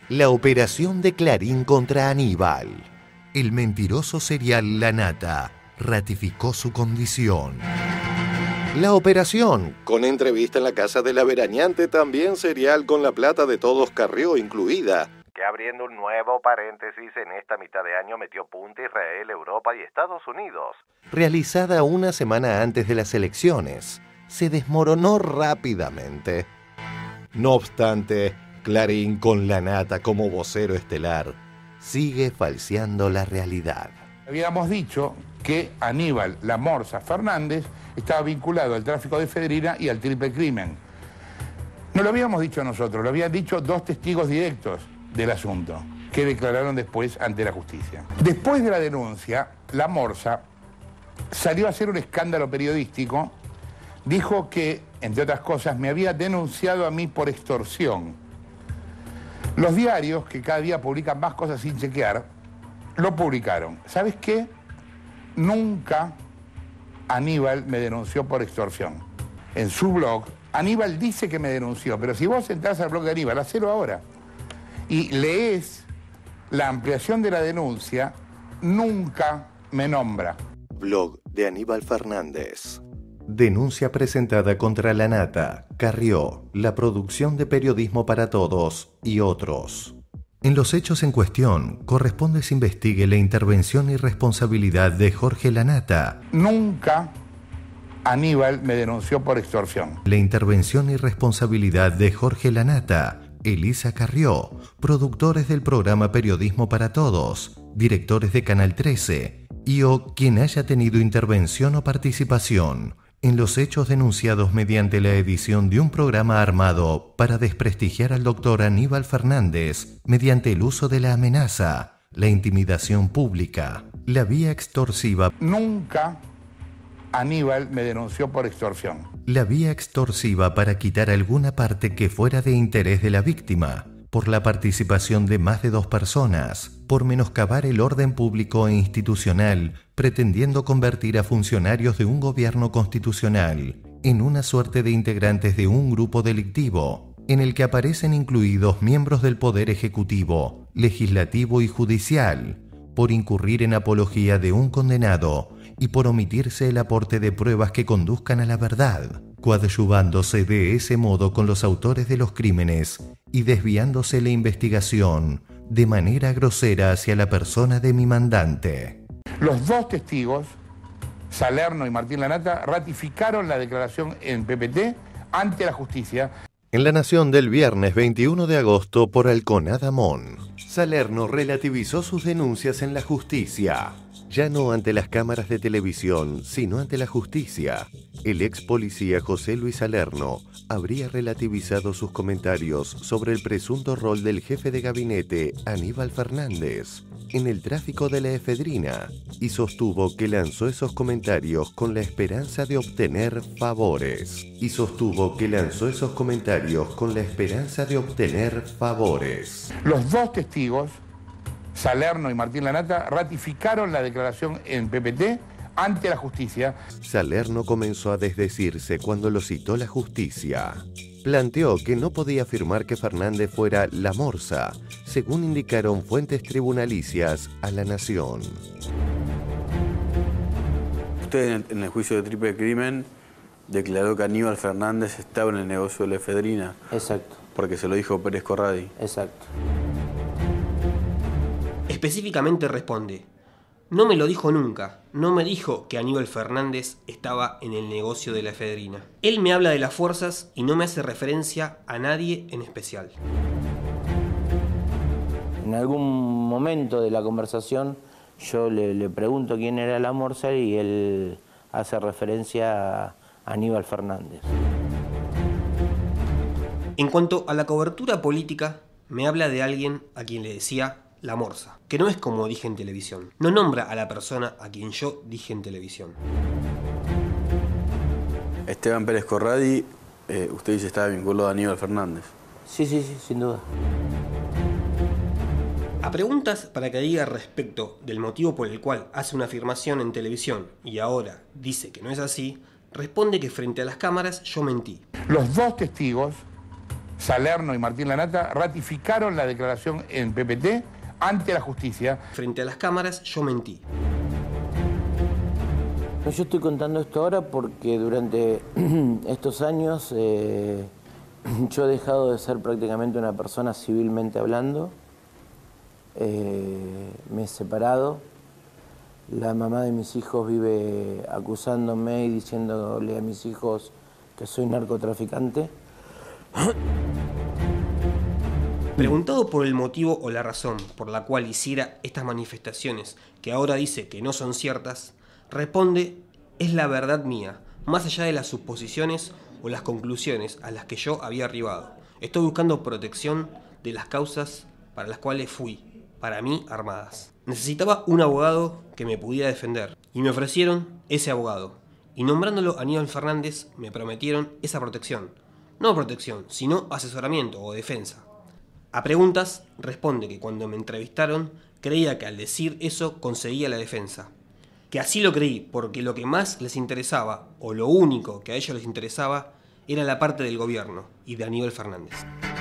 La operación de Clarín contra Aníbal. El mentiroso serial La Nata ratificó su condición. La operación, con entrevista en la casa de la veraneante, también serial con la plata de todos Carrió incluida. Que abriendo un nuevo paréntesis en esta mitad de año metió punta Israel, Europa y Estados Unidos. Realizada una semana antes de las elecciones, se desmoronó rápidamente. No obstante, Clarín con La Nata como vocero estelar sigue falseando la realidad. Habíamos dicho que Aníbal La Morsa Fernández estaba vinculado al tráfico de efedrina y al triple crimen. No lo habíamos dicho nosotros, lo habían dicho dos testigos directos del asunto, que declararon después ante la justicia. Después de la denuncia, La Morsa salió a hacer un escándalo periodístico, dijo que, entre otras cosas, me había denunciado a mí por extorsión. Los diarios, que cada día publican más cosas sin chequear, lo publicaron. ¿Sabes qué? Nunca Aníbal me denunció por extorsión. En su blog, Aníbal dice que me denunció, pero si vos entras al blog de Aníbal, hacelo ahora, y lees la ampliación de la denuncia, nunca me nombra. Blog de Aníbal Fernández. Denuncia presentada contra La Nata, Carrió, la producción de Periodismo para Todos y otros. En los hechos en cuestión, corresponde se investigue la intervención y responsabilidad de Jorge La Nata. Nunca Aníbal me denunció por extorsión. La intervención y responsabilidad de Jorge La Nata, Elisa Carrió, productores del programa Periodismo para Todos, directores de Canal 13, y o quien haya tenido intervención o participación en los hechos denunciados mediante la edición de un programa armado para desprestigiar al doctor Aníbal Fernández mediante el uso de la amenaza, la intimidación pública, la vía extorsiva. Nunca Aníbal me denunció por extorsión. La vía extorsiva para quitar alguna parte que fuera de interés de la víctima, por la participación de más de 2 personas, por menoscabar el orden público e institucional, pretendiendo convertir a funcionarios de un gobierno constitucional en una suerte de integrantes de un grupo delictivo, en el que aparecen incluidos miembros del Poder Ejecutivo, Legislativo y Judicial, por incurrir en apología de un condenado y por omitirse el aporte de pruebas que conduzcan a la verdad, coadyuvándose de ese modo con los autores de los crímenes y desviándose la investigación de manera grosera hacia la persona de mi mandante. Los dos testigos, Salerno y Martín La Nata, ratificaron la declaración en PPT ante la justicia. En La Nación del viernes 21 de agosto por Alconada Mon, Salerno relativizó sus denuncias en la justicia. Ya no ante las cámaras de televisión, sino ante la justicia. El ex policía José Luis Salerno habría relativizado sus comentarios sobre el presunto rol del jefe de gabinete, Aníbal Fernández, en el tráfico de la efedrina, y sostuvo que lanzó esos comentarios con la esperanza de obtener favores. Los dos testigos, Salerno y Martín La Nata, ratificaron la declaración en PPT ante la justicia. Salerno comenzó a desdecirse cuando lo citó la justicia. Planteó que no podía afirmar que Fernández fuera La Morsa, según indicaron fuentes tribunalicias a La Nación. Usted en el juicio de triple crimen declaró que Aníbal Fernández estaba en el negocio de la efedrina. Exacto. Porque se lo dijo Pérez Corradi. Exacto. Específicamente responde: no me lo dijo nunca, no me dijo que Aníbal Fernández estaba en el negocio de la efedrina. Él me habla de las fuerzas y no me hace referencia a nadie en especial. En algún momento de la conversación yo le pregunto quién era La Morsa y él hace referencia a Aníbal Fernández. En cuanto a la cobertura política, me habla de alguien a quien le decía La Morsa, que no es como dije en televisión. No nombra a la persona a quien yo dije en televisión. Esteban Pérez Corradi, usted dice estaba vinculado a Aníbal Fernández. Sí, sin duda. A preguntas para que diga respecto del motivo por el cual hace una afirmación en televisión y ahora dice que no es así, responde que frente a las cámaras yo mentí. Los dos testigos, Salerno y Martín Lanata ratificaron la declaración en PPT ante la justicia. Frente a las cámaras yo mentí. Yo estoy contando esto ahora porque durante estos años yo he dejado de ser prácticamente una persona civilmente hablando. Me he separado. La mamá de mis hijos vive acusándome y diciéndole a mis hijos que soy narcotraficante. Preguntado por el motivo o la razón por la cual hiciera estas manifestaciones, que ahora dice que no son ciertas, responde: es la verdad mía, más allá de las suposiciones o las conclusiones a las que yo había arribado. Estoy buscando protección de las causas para las cuales fui, para mí, armadas. Necesitaba un abogado que me pudiera defender, y me ofrecieron ese abogado. Y nombrándolo Aníbal Fernández, me prometieron esa protección. No protección, sino asesoramiento o defensa. A preguntas, responde que cuando me entrevistaron, creía que al decir eso conseguía la defensa. Que así lo creí, porque lo que más les interesaba, o lo único que a ellos les interesaba, era la parte del gobierno y de Aníbal Fernández.